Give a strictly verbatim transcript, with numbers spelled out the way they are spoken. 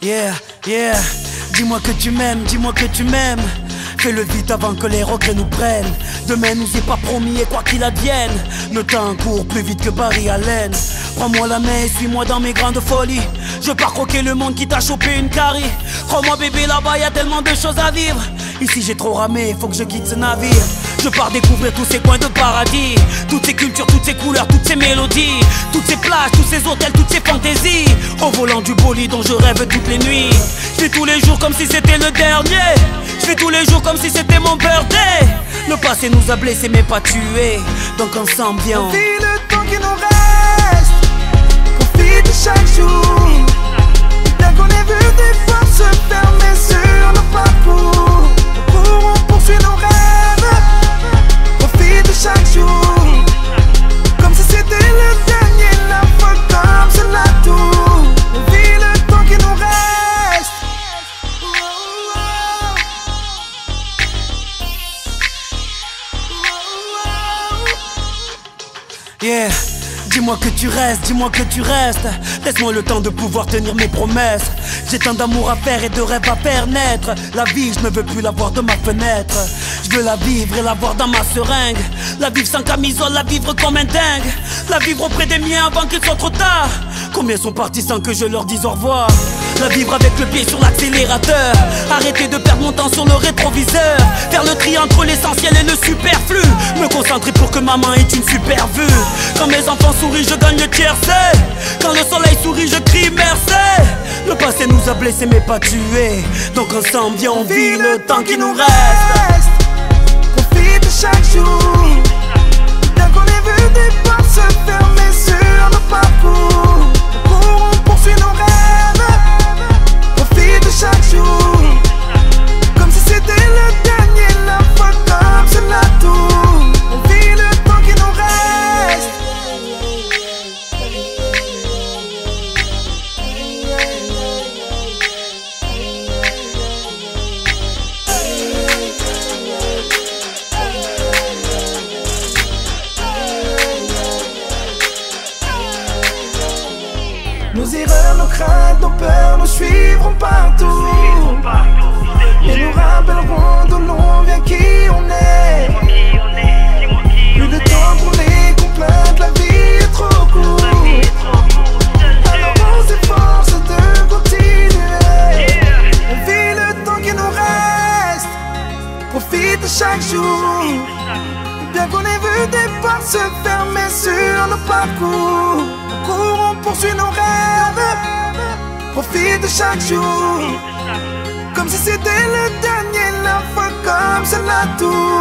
Yeah, yeah. Dis-moi que tu m'aimes, dis-moi que tu m'aimes. Fais-le vite avant que les regrets nous prennent. Demain nous est pas promis et quoi qu'il advienne, le temps court plus vite que Barry Allen. Prends-moi la main et suis-moi dans mes grandes folies. Je pars croquer le monde qui t'a chopé une carie. Crois-moi bébé, là-bas y'a tellement de choses à vivre. Ici j'ai trop ramé, faut que je quitte ce navire. Je pars découvrir tous ces coins de paradis, toutes ces cultures, toutes ces couleurs, toutes ces mélodies, toutes ces plages, tous ces hôtels, toutes ces fantaisies. Au volant du bolide dont je rêve toutes les nuits. Je fais tous les jours comme si c'était le dernier. Je fais tous les jours comme si c'était mon birthday. Le passé nous a blessés mais pas tués. Donc ensemble viens. On vit le temps qui nous reste. Profite de chaque jour. Bien qu'on ait vu des portes se fermer sur nos parcours, nous pourrons poursuivre nos rêves. Profite de chaque jour, comme si c'était le dernier, la fois comme cela tout. On vit le temps qui nous reste. Yeah. Dis-moi que tu restes, dis-moi que tu restes. Laisse-moi le temps de pouvoir tenir mes promesses. J'ai tant d'amour à faire et de rêves à faire naître. La vie, je ne veux plus la voir de ma fenêtre. Je veux la vivre et la voir dans ma seringue. La vivre sans camisole, la vivre comme un dingue. La vivre auprès des miens avant qu'il soit trop tard. Combien sont partis sans que je leur dise au revoir? La vivre avec le pied sur l'accélérateur. Arrêter de perdre mon temps sur le rétroviseur. Faire le tri entre l'essentiel et le superflu. Me concentrer pour que maman ait une super vue. Quand mes enfants sourient, je gagne le tiercé. Quand le soleil sourit, je crie merci. Le passé nous a blessés mais pas tués. Donc ensemble viens, on vit le temps qui nous reste. Profite de chaque jour. Bien qu'on ait vu des portes se fermer sur nos parcours, nous pourrons poursuivre nos rêves. Profite de chaque jour, comme si c'était le dernier, la fois comme cela tout. On vit le temps qui nous reste. Nos erreurs, nos craintes, nos peurs nous suivront partout. Et nous rappellerons d'où l'on vient, qui on est. Plus de temps pour les complaintes, la vie est trop courte. Alors on s'efforce de continuer. On vit le temps qui nous reste. Profite de chaque jour. Bien qu'on ait vu des portes se fermer sur nos parcours, nous courons poursuivre nos rêves. Profite de chaque jour, comme si c'était le dernier, la fois comme cela tout.